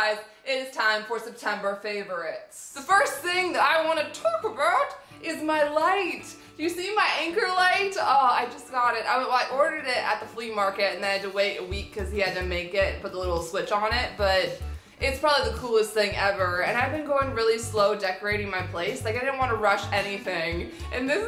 guys, it is time for September favorites. The first thing that I want to talk about is my light. Do you see my anchor light? Oh, I just got it. I ordered it at the flea market and then I had to wait a week because he had to make it, put the little switch on it, but it's probably the coolest thing ever. And I've been going really slow decorating my place. Like, I didn't want to rush anything. And this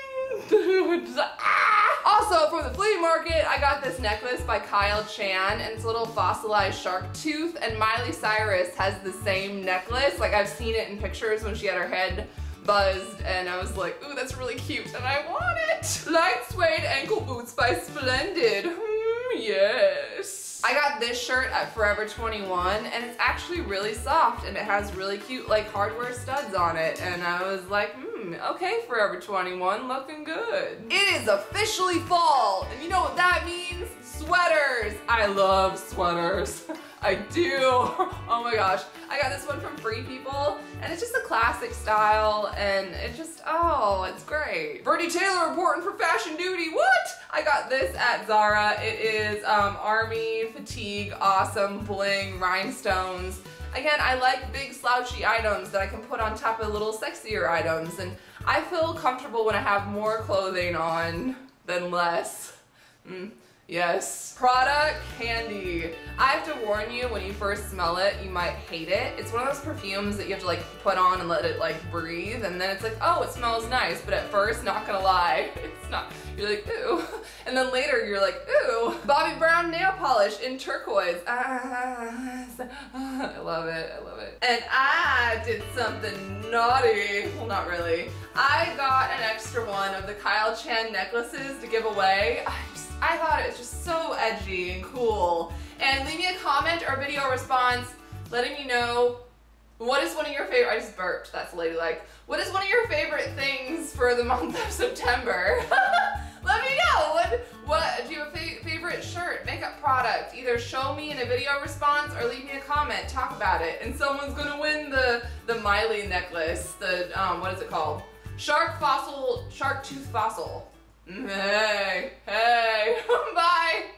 Also, from the flea market, I got this necklace by Kyle Chan, and it's a little fossilized shark tooth, and Miley Cyrus has the same necklace. Like, I've seen it in pictures when she had her head buzzed, and I was like, ooh, that's really cute, and I want it! Light suede ankle boots by Splendid. Yes. I got this shirt at Forever 21, and it's actually really soft, and it has really cute, like, hardware studs on it, and I was like, okay, Forever 21, looking good. It is officially fall, and you know what that means? Sweaters! I love sweaters. I do. Oh my gosh. I got this one from Free People, and it's just a classic style, and it just, oh, it's great. Bernie Taylor reporting for Fashion Duty. What? I got this at Zara. It is Army Fatigue Awesome Bling Rhinestones. Again, I like big slouchy items that I can put on top of little sexier items, and I feel comfortable when I have more clothing on than less. Yes. Prada Candy. I have to warn you, when you first smell it, you might hate it. It's one of those perfumes that you have to like put on and let it like breathe, and then it's like, oh, it smells nice, but at first, not gonna lie, it's not. You're like, ooh. And then later you're like, ooh. Bobbi Brown nail polish in turquoise. I love it, I love it. And I did something naughty. Well, not really. I got an extra one of the Kyle Chan necklaces to give away. I thought it was just so edgy and cool. And leave me a comment or video response letting me know what is one of your favorite, I just burped, that's ladylike. What is one of your favorite things for the month of September? Let me know. What do you have a favorite shirt, makeup product? Either show me in a video response or leave me a comment, talk about it. And someone's gonna win the Miley necklace, the, what is it called? Shark tooth fossil. Hey, bye.